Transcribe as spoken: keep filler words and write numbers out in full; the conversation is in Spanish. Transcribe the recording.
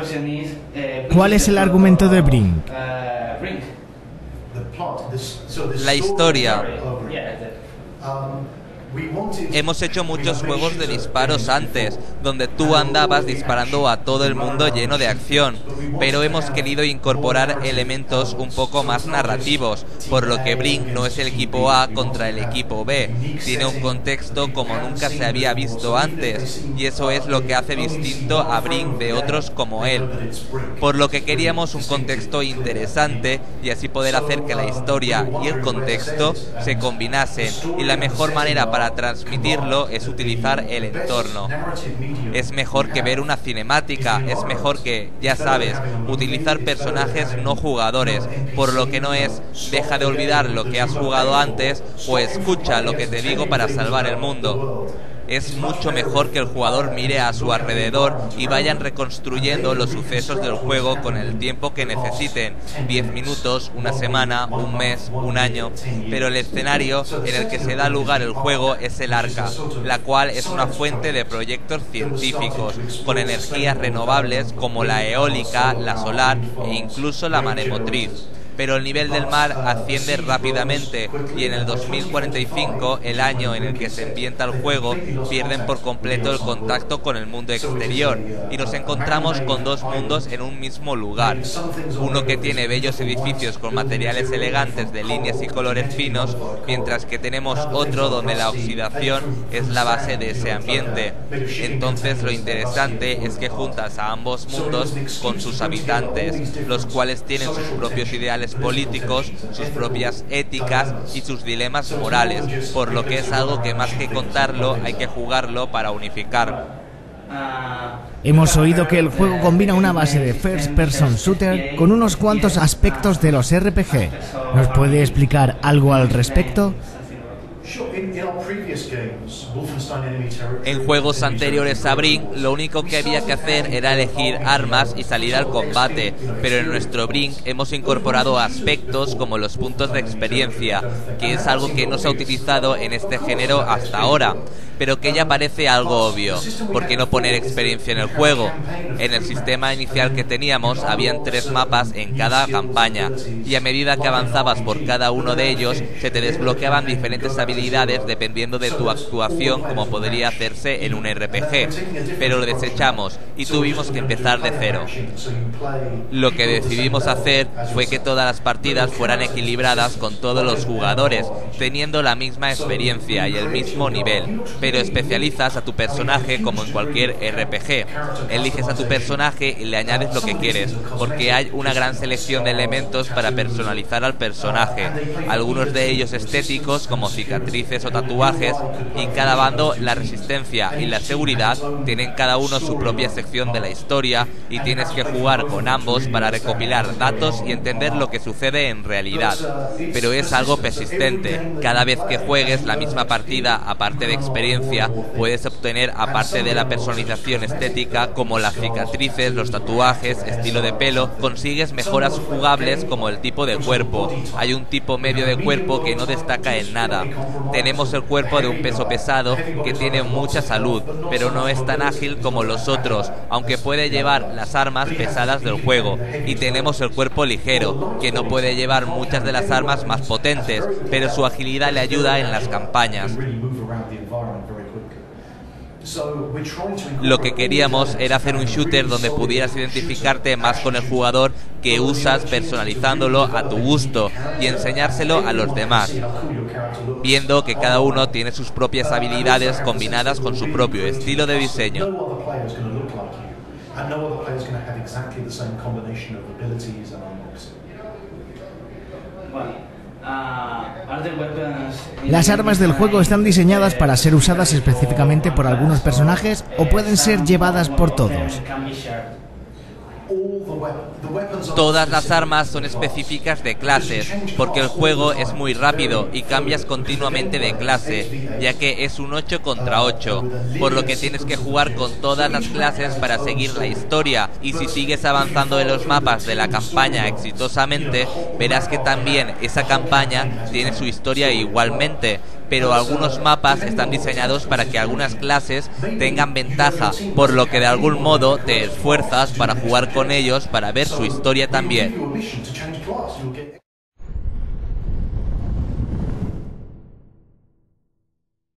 ¿Cuál es el argumento de Brink? La historia. Hemos hecho muchos juegos de disparos antes, donde tú andabas disparando a todo el mundo lleno de acción, pero hemos querido incorporar elementos un poco más narrativos, por lo que Brink no es el equipo A contra el equipo B, tiene un contexto como nunca se había visto antes, y eso es lo que hace distinto a Brink de otros como él, por lo que queríamos un contexto interesante y así poder hacer que la historia y el contexto se combinasen, y la mejor manera para Para transmitirlo es utilizar el entorno. Es mejor que ver una cinemática, es mejor que, ya sabes, utilizar personajes no jugadores, por lo que no es deja de olvidar lo que has jugado antes o escucha lo que te digo para salvar el mundo. Es mucho mejor que el jugador mire a su alrededor y vayan reconstruyendo los sucesos del juego con el tiempo que necesiten, diez minutos, una semana, un mes, un año, pero el escenario en el que se da lugar el juego es el Arca, la cual es una fuente de proyectos científicos, con energías renovables como la eólica, la solar e incluso la maremotriz. Pero el nivel del mar asciende rápidamente y en el dos mil cuarenta y cinco, el año en el que se ambienta el juego, pierden por completo el contacto con el mundo exterior y nos encontramos con dos mundos en un mismo lugar. Uno que tiene bellos edificios con materiales elegantes de líneas y colores finos, mientras que tenemos otro donde la oxidación es la base de ese ambiente. Entonces lo interesante es que juntas a ambos mundos con sus habitantes, los cuales tienen sus propios ideales políticos, sus propias éticas y sus dilemas morales, por lo que es algo que más que contarlo hay que jugarlo para unificar. Hemos oído que el juego combina una base de First Person Shooter con unos cuantos aspectos de los R P G. ¿Nos puede explicar algo al respecto? En juegos anteriores a Brink, lo único que había que hacer era elegir armas y salir al combate, pero en nuestro Brink hemos incorporado aspectos como los puntos de experiencia, que es algo que no se ha utilizado en este género hasta ahora, pero que ya parece algo obvio. ¿Por qué no poner experiencia en el juego? En el sistema inicial que teníamos habían tres mapas en cada campaña, y a medida que avanzabas por cada uno de ellos se te desbloqueaban diferentes habilidades dependiendo de tu actuación, como podría hacerse en un R P G, pero lo desechamos y tuvimos que empezar de cero. Lo que decidimos hacer fue que todas las partidas fueran equilibradas con todos los jugadores, teniendo la misma experiencia y el mismo nivel, pero especializas a tu personaje como en cualquier R P G. Eliges a tu personaje y le añades lo que quieres, porque hay una gran selección de elementos para personalizar al personaje, algunos de ellos estéticos como cicatrices o tatuajes, y cada bando, la resistencia y la seguridad, tienen cada uno su propia sección de la historia y tienes que jugar con ambos para recopilar datos y entender lo que sucede en realidad. Pero es algo persistente, cada vez que juegues la misma partida, aparte de experiencia, puedes obtener, aparte de la personalización estética como las cicatrices, los tatuajes, estilo de pelo, consigues mejoras jugables como el tipo de cuerpo. Hay un tipo medio de cuerpo que no destaca en nada. Tenemos el cuerpo de un peso pesado que tiene mucha salud, pero no es tan ágil como los otros, aunque puede llevar las armas pesadas del juego. Y tenemos el cuerpo ligero, que no puede llevar muchas de las armas más potentes, pero su agilidad le ayuda en las campañas. Lo que queríamos era hacer un shooter donde pudieras identificarte más con el jugador que usas, personalizándolo a tu gusto y enseñárselo a los demás, viendo que cada uno tiene sus propias habilidades combinadas con su propio estilo de diseño. ¿Las armas del juego están diseñadas para ser usadas específicamente por algunos personajes o pueden ser llevadas por todos? Todas las armas son específicas de clases, porque el juego es muy rápido y cambias continuamente de clase, ya que es un ocho contra ocho, por lo que tienes que jugar con todas las clases para seguir la historia, y si sigues avanzando en los mapas de la campaña exitosamente, verás que también esa campaña tiene su historia igualmente, pero algunos mapas están diseñados para que algunas clases tengan ventaja, por lo que de algún modo te esfuerzas para jugar con ellos, para ver su historia también.